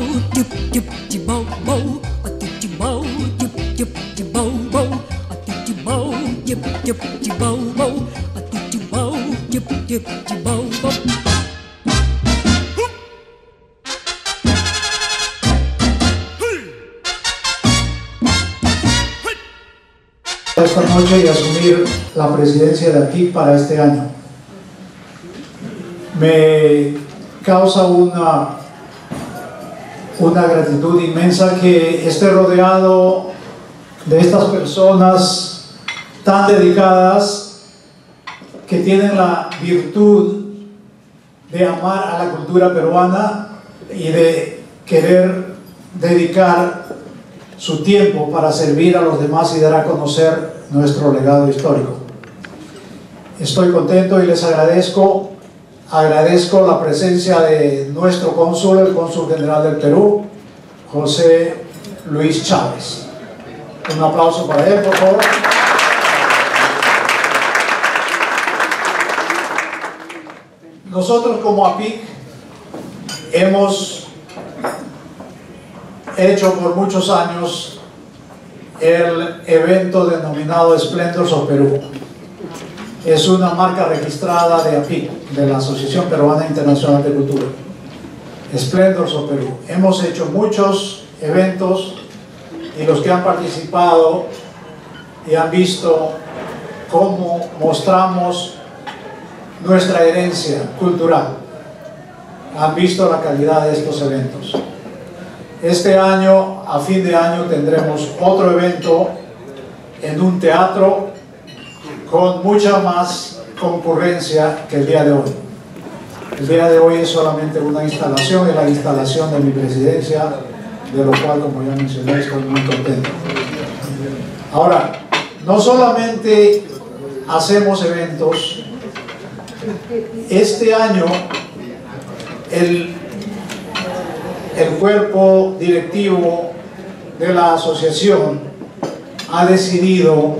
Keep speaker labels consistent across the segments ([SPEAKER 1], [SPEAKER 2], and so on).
[SPEAKER 1] Esta noche y asumir la presidencia de APIC para este año. Me causa una gratitud inmensa que esté rodeado de estas personas tan dedicadas que tienen la virtud de amar a la cultura peruana y de querer dedicar su tiempo para servir a los demás y dar a conocer nuestro legado histórico. Estoy contento y les agradezco la presencia de nuestro cónsul, el cónsul general del Perú, José Luis Chávez. Un aplauso para él, por favor. Nosotros como APIC hemos hecho por muchos años el evento denominado Splendors of Perú. Es una marca registrada de APIC, de la Asociación Peruana Internacional de Cultura. Splendors of Perú. Hemos hecho muchos eventos y los que han participado y han visto cómo mostramos nuestra herencia cultural, han visto la calidad de estos eventos. Este año, a fin de año, tendremos otro evento en un teatro con mucha más concurrencia que el día de hoy. El día de hoy es solamente una instalación, es la instalación de mi presidencia, de lo cual, como ya mencioné, estoy muy contento. Ahora, no solamente hacemos eventos, este año el cuerpo directivo de la asociación ha decidido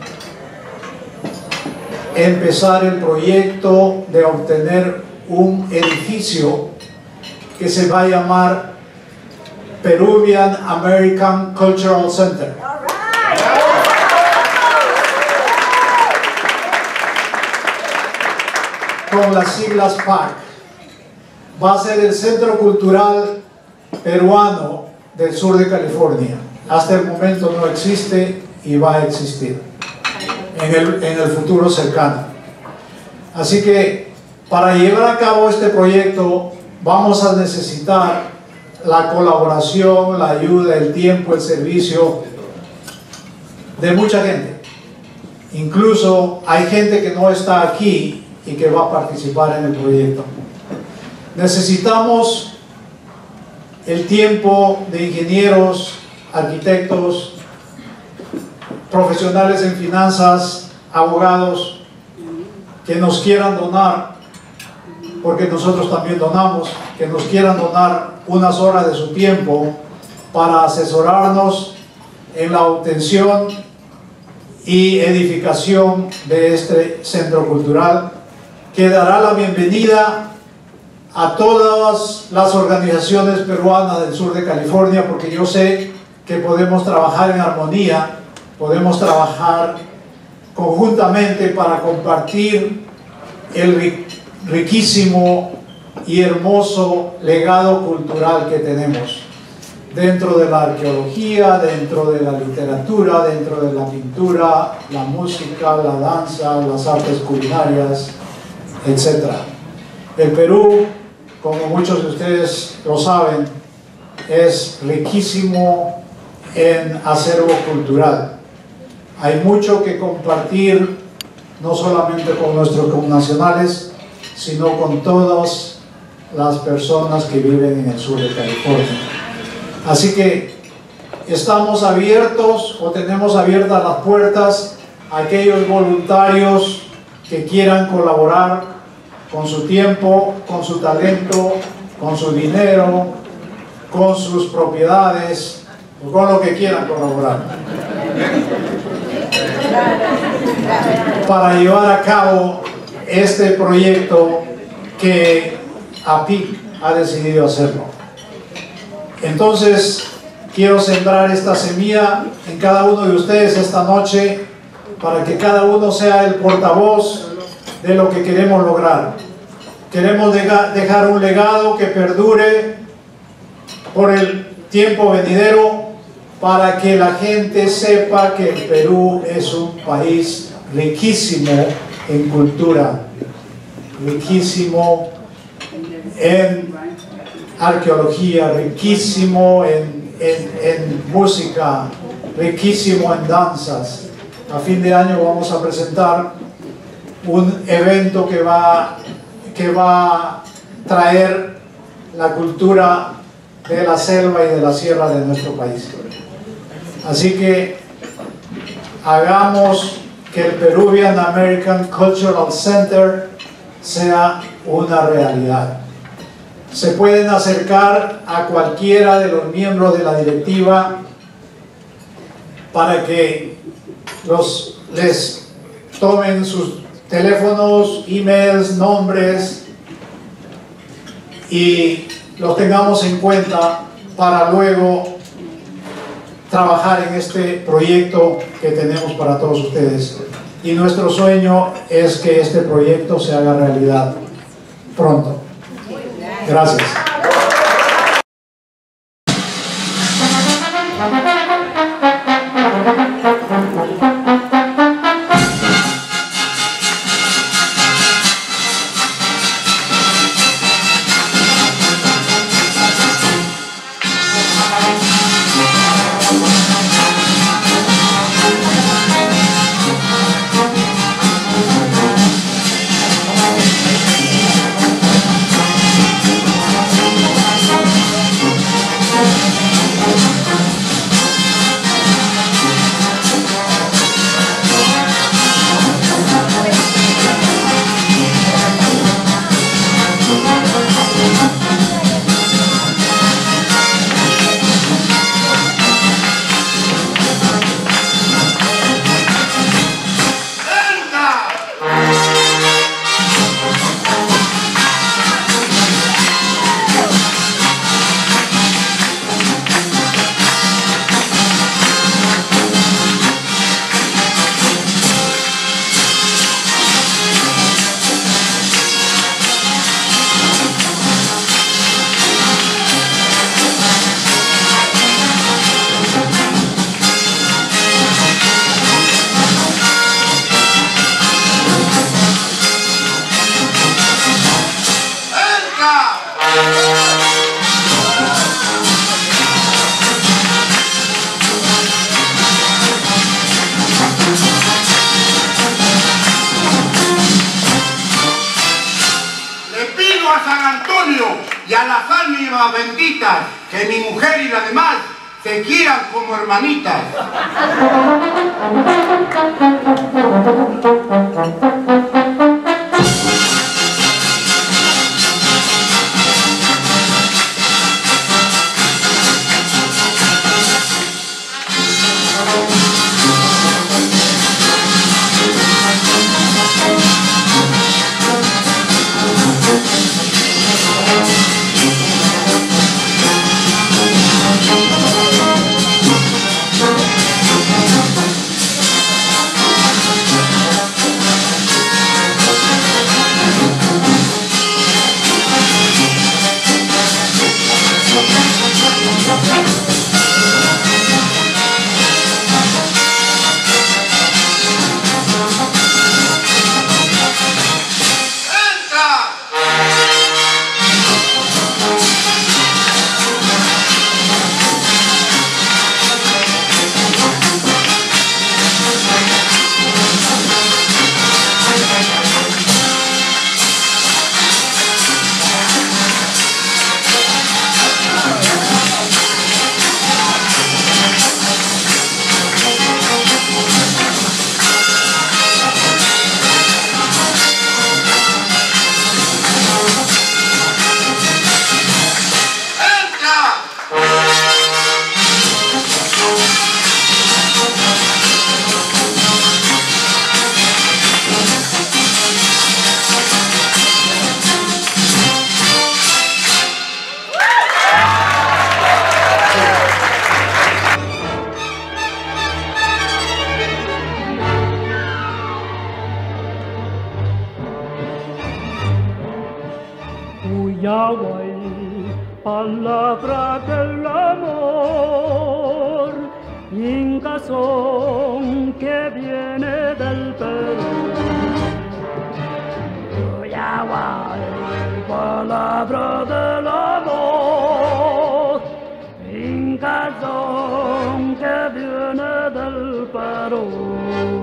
[SPEAKER 1] empezar el proyecto de obtener un edificio que se va a llamar Peruvian American Cultural Center. Con las siglas PAC. Va a ser el Centro Cultural Peruano del sur de California. Hasta el momento no existe y va a existir en el futuro cercano. Así que para llevar a cabo este proyecto vamos a necesitar la colaboración, la ayuda, el tiempo, el servicio de mucha gente. Incluso hay gente que no está aquí y que va a participar en el proyecto. Necesitamos el tiempo de ingenieros, arquitectos, profesionales en finanzas, abogados, que nos quieran donar, porque nosotros también donamos, que nos quieran donar unas horas de su tiempo para asesorarnos en la obtención y edificación de este centro cultural, que dará la bienvenida a todas las organizaciones peruanas del sur de California, porque yo sé que podemos trabajar en armonía, podemos trabajar conjuntamente para compartir el riquísimo y hermoso legado cultural que tenemos dentro de la arqueología, dentro de la literatura, dentro de la pintura, la música, la danza, las artes culinarias, etc. El Perú, como muchos de ustedes lo saben, es riquísimo en acervo cultural. Hay mucho que compartir, no solamente con nuestros connacionales, sino con todas las personas que viven en el sur de California. Así que estamos abiertos, o tenemos abiertas las puertas a aquellos voluntarios que quieran colaborar con su tiempo, con su talento, con su dinero, con sus propiedades, o con lo que quieran colaborar, para llevar a cabo este proyecto que APIC ha decidido hacerlo. Entonces, quiero sembrar esta semilla en cada uno de ustedes esta noche para que cada uno sea el portavoz de lo que queremos lograr. Queremos dejar un legado que perdure por el tiempo venidero para que la gente sepa que el Perú es un país riquísimo en cultura, riquísimo en arqueología, riquísimo en música, riquísimo en danzas. A fin de año vamos a presentar un evento que va a traer la cultura de la selva y de la sierra de nuestro país. Así que hagamos que el Peruvian American Cultural Center sea una realidad. Se pueden acercar a cualquiera de los miembros de la directiva para que les tomen sus teléfonos, emails, nombres y los tengamos en cuenta para luego trabajar en este proyecto que tenemos para todos ustedes. Y nuestro sueño es que este proyecto se haga realidad pronto. Gracias.
[SPEAKER 2] Y a las ánimas benditas, que mi mujer y las demás se quieran como hermanitas.
[SPEAKER 3] del amor, Incazón que viene del Perú. Palabra del amor, Incazón que viene del Perú.